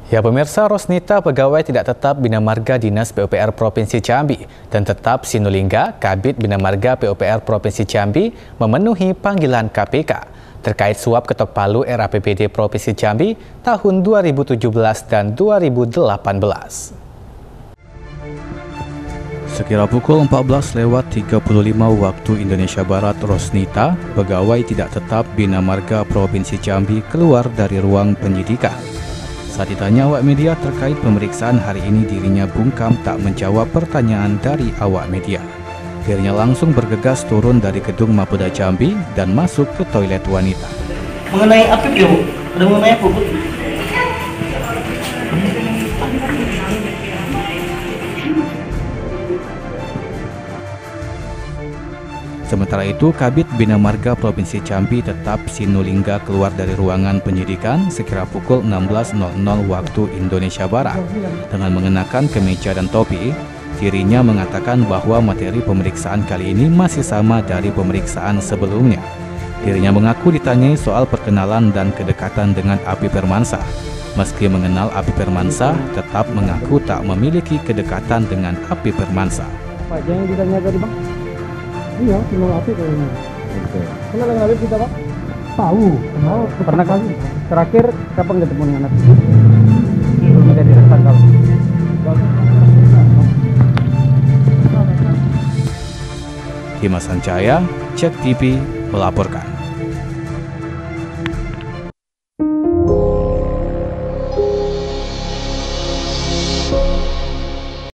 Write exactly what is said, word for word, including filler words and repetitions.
Ya pemirsa, Rosnita pegawai tidak tetap Bina Marga Dinas P U P R Provinsi Jambi dan tetap Sinulingga Kabid Bina Marga P U P R Provinsi Jambi memenuhi panggilan K P K terkait suap ketok palu R A P B D Provinsi Jambi tahun dua ribu tujuh belas dan dua ribu delapan belas. Sekira pukul empat belas lewat tiga puluh lima waktu Indonesia Barat, Rosnita, pegawai tidak tetap Bina Marga Provinsi Jambi keluar dari ruang penyidikan. Saat ditanya awak media terkait pemeriksaan hari ini, dirinya bungkam tak menjawab pertanyaan dari awak media. Dirinya langsung bergegas turun dari gedung Mapolda Jambi dan masuk ke toilet wanita. Mengenai apa ya, Bu? Ada mengenai apa, Bu? Sementara itu, Kabid Bina Marga Provinsi Jambi tetap Sinulingga keluar dari ruangan penyidikan sekira pukul enam belas waktu Indonesia Barat. Dengan mengenakan kemeja dan topi, dirinya mengatakan bahwa materi pemeriksaan kali ini masih sama dari pemeriksaan sebelumnya. Dirinya mengaku ditanyai soal perkenalan dan kedekatan dengan Api Permansyah. Meski mengenal Api Permansyah, tetap mengaku tak memiliki kedekatan dengan Api Permansyah. Pak, yang ditanya tadi, Bang? Iya, kenal Api kayaknya. Oke. Kenal dengan Api kita, Pak? Tahu. Kenal. Pernah kali. Terakhir kapan ketemu dengan Api? Belum ada di rekan kalau. Dimas Sancaya, Cek T V melaporkan.